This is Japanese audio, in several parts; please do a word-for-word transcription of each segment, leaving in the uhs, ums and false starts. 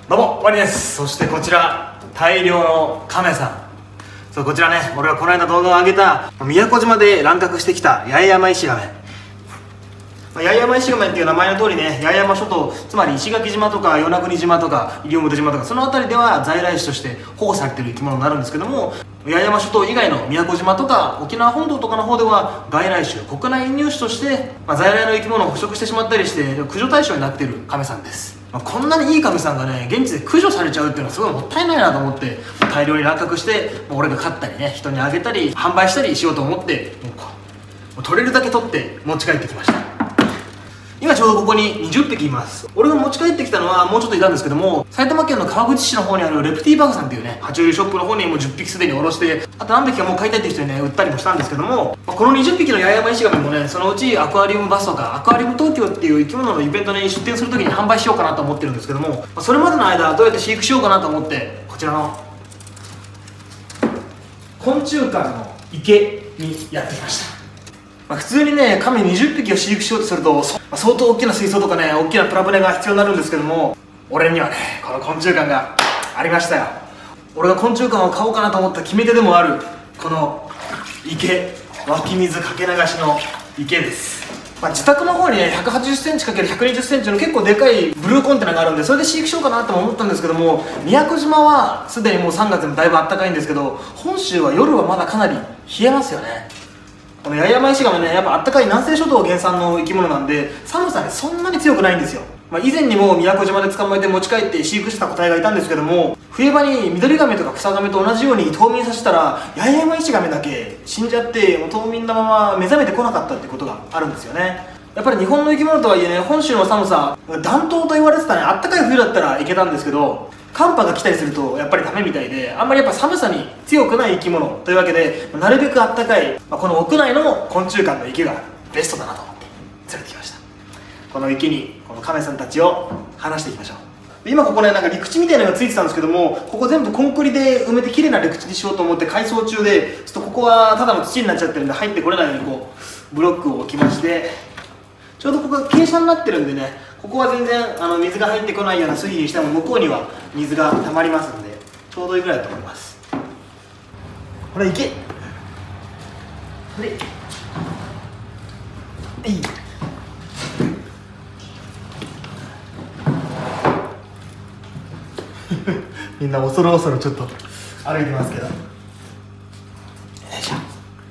どうもワニです。そしてこちら大量のカメさん、そうこちらね、俺がこの間動画を上げた宮古島で乱獲してきた八重山イシガメ、八重山イシガメっていう名前の通りね、八重山諸島、つまり石垣島とか与那国島とか西表島とかその辺りでは在来種として保護されている生き物になるんですけども、八重山諸島以外の宮古島とか沖縄本島とかの方では外来種、国内輸入種として、まあ、在来の生き物を捕食してしまったりして駆除対象になっているカメさんです。まあ、こんなにいいカメさんがね現地で駆除されちゃうっていうのはすごいもったいないなと思って、大量に乱獲してもう俺が飼ったりね、人にあげたり販売したりしようと思って、もうこうもう取れるだけ取って持ち帰ってきました。今ちょうどここににじゅっぴきいます。俺が持ち帰ってきたのはもうちょっといたんですけども、埼玉県の川口市の方にあるレプティバグさんっていうね爬虫類ショップの方にもうじゅっぴきすでにおろして、あと何匹かもう飼いたいっていう人にね売ったりもしたんですけども、このにじゅっぴきの八重山イシガメもね、そのうちアクアリウムバスとかアクアリウム東京っていう生き物のイベントに出店するときに販売しようかなと思ってるんですけども、それまでの間どうやって飼育しようかなと思って、こちらの昆虫館の池にやってきました。まあ普通にねカメにじゅっぴきを飼育しようとすると、まあ、相当大きな水槽とかね大きなプラ船が必要になるんですけども、俺にはねこの昆虫館がありましたよ。俺が昆虫館を買おうかなと思った決め手でもあるこの池、湧き水かけ流しの池です。まあ、自宅の方にねひゃくはちじゅっセンチかけるひゃくにじゅっセンチの結構でかいブルーコンテナがあるんで、それで飼育しようかなとも思ったんですけども、宮古島はすでにもうさんがつでもだいぶ暖かいんですけど、本州は夜はまだかなり冷えますよね。この八重山イシガメね、やっぱあったかい南西諸島原産の生き物なんで寒さねそんなに強くないんですよ。まあ、以前にも宮古島で捕まえて持ち帰って飼育した個体がいたんですけども、冬場にミドリガメとかクサガメと同じように冬眠させたら八重山イシガメだけ死んじゃって、もう冬眠のまま目覚めてこなかったってことがあるんですよね。やっぱり日本の生き物とはいえね、本州の寒さ暖冬と言われてたね、あったかい冬だったらいけたんですけど、寒波が来たりするとやっぱりダメみたいで、あんまりやっぱ寒さに強くない生き物というわけで、なるべくあったかい、まあ、この屋内の昆虫館の池がベストだなと思って連れてきました。この池にこのカメさんたちを放していきましょう。今ここねなんか陸地みたいなのがついてたんですけども、ここ全部コンクリで埋めて綺麗な陸地にしようと思って改装中で、ちょっとここはただの土になっちゃってるんで入ってこれないようにこうブロックを置きまして、ちょうどここが傾斜になってるんでね、ここは全然あの水が入ってこないような水位にしても向こうには水が溜まりますんでちょうどいいぐらいだと思います。ほら行け、ほれいいみんな恐る恐るちょっと歩いてますけど、よいしょ。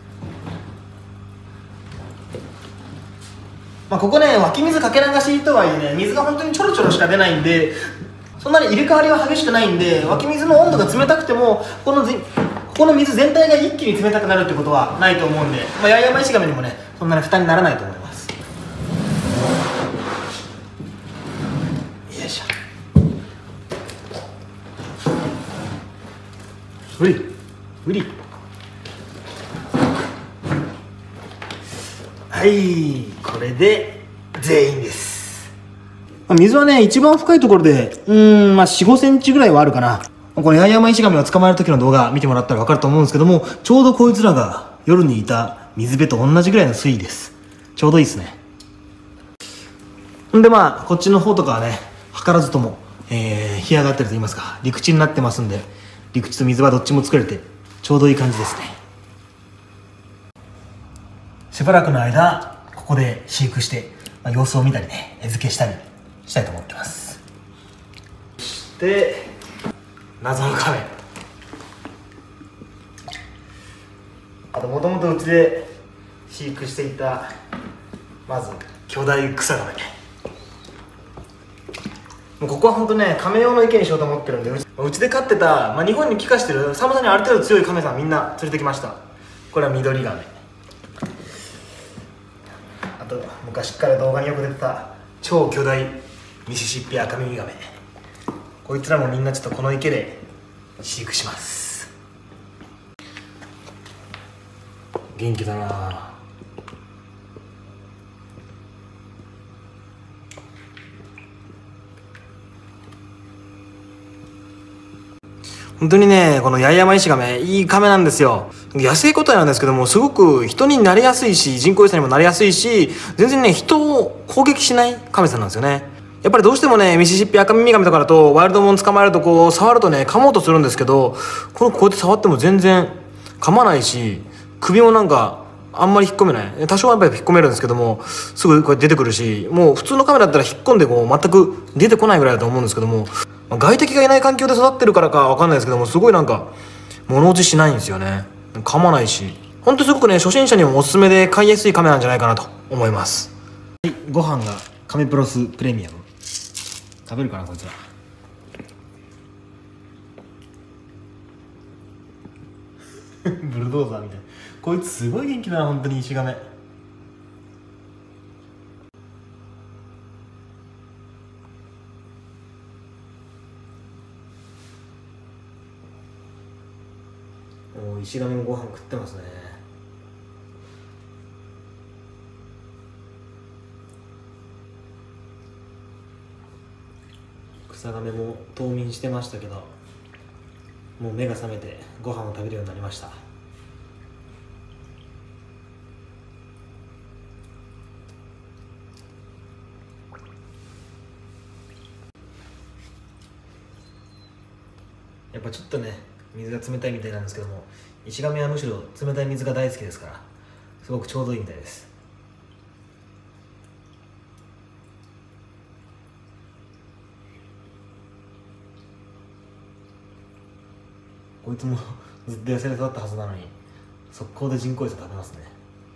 まあここね湧き水かけ流しとはいえね、水が本当にちょろちょろしか出ないんで、そんなに入れ替わりは激しくないんで、湧き水の温度が冷たくてもこのここの水全体が一気に冷たくなるってことはないと思うんで、まあ、八重山イシガメにもねそんなに負担にならないと思います。よいしょ、無理無理、はい、これで全員です。水はね一番深いところでうーんまあよん、ごセンチぐらいはあるかな。この八重山イシガメを捕まえる時の動画見てもらったら分かると思うんですけども、ちょうどこいつらが夜にいた水辺と同じぐらいの水位です。ちょうどいいですね。んでまあこっちの方とかはね図らずとも、えー、干上がってると言いますか陸地になってますんで、陸地と水はどっちも作れてちょうどいい感じですね。しばらくの間ここで飼育して、まあ、様子を見たりね餌付けしたりしたいと思ってます。そして謎のカメ、あともともとうちで飼育していたまず巨大クサガメ、もうここは本当ねカメ用の池にしようと思ってるんで、うちで飼ってた、まあ、日本に帰化してる寒さにある程度強いカメさんみんな連れてきました。これはミドリガメ、あと昔から動画によく出てた超巨大ミシシッピアカミミガメ、こいつらもみんなちょっとこの池で飼育します。元気だな。本当にねこの八重山イシガメいいカメなんですよ。野生個体なんですけども、すごく人になりやすいし人工餌にもなりやすいし、全然ね人を攻撃しないカメさんなんですよね。 やっぱりどうしてもね、ミシシッピアカミミガメとかだとワイルドモン捕まえるとこう触るとね噛もうとするんですけど、このこうやって触っても全然噛まないし、首もなんかあんまり引っ込めない。多少はやっぱり引っ込めるんですけども、すぐこうやって出てくるし、もう普通のカメラだったら引っ込んでこう全く出てこないぐらいだと思うんですけども、まあ、外敵がいない環境で育ってるからかわかんないですけども、すごいなんか物落ちしないんですよね。噛まないし、ほんとすごくね初心者にもおすすめで買いやすいカメラなんじゃないかなと思います。はい、ご飯がカメプロスプレミアム。食べるかなこいつら。ブルドーザーみたいな。こいつすごい元気だな本当に、イシガメ。おお、イシガメもご飯食ってますね。草ガメも冬眠してましたけど、もう目が覚めてご飯を食べるようになりました。やっぱちょっとね水が冷たいみたいなんですけども、イシガメはむしろ冷たい水が大好きですから、すごくちょうどいいみたいです。こいつもずっと痩せて育ったはずなのに速攻で人工餌食べますね。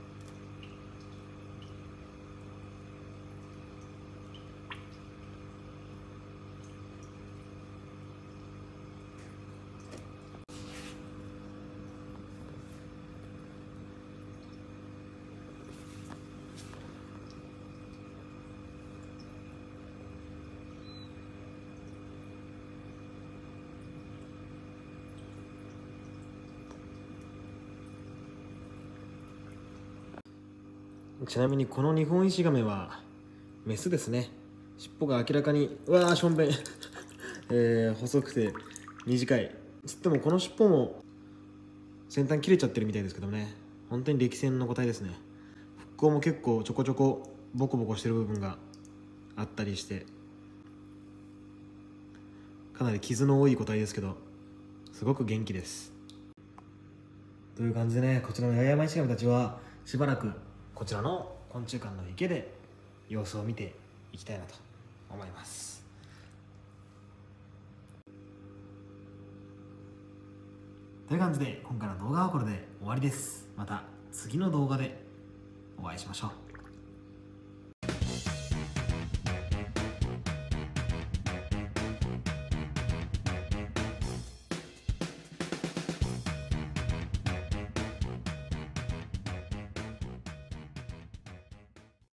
ちなみにこのニホンイシガメはメスですね。尻尾が明らかに、うわーしょんべんえー、細くて短い。つってもこの尻尾も先端切れちゃってるみたいですけどね、本当に歴戦の個体ですね。復興も結構ちょこちょこボコボコしてる部分があったりして、かなり傷の多い個体ですけどすごく元気です。という感じでね、こちらのヤヤマイシガメたちはしばらくこちらの昆虫館の池で様子を見ていきたいなと思います。という感じで今回の動画はこれで終わりです。また次の動画でお会いしましょう。